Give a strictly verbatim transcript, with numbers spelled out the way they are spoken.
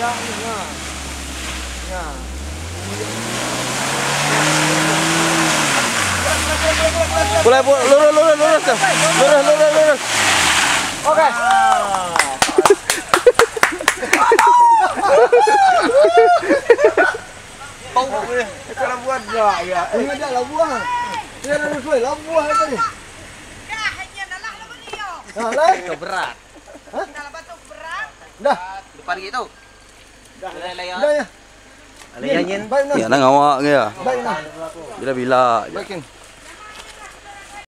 ya ni ya. Ya. Boleh, lurus, lurus, lurus, lurus, lurus, lurus. Oke. Bau boleh. Kalau buat enggak ya. Ini ada labuan. Dia ada sesuai labuan tadi. Ya, hanya nalah lawan dia. Nah, lain. Itu berat. Hah? Kalau batuk berat. Dah. Depan gitu. Dah ya. Alayanyin. Baik nah. Ya nang awak ya. Baik nah. Bila bila. Baikin.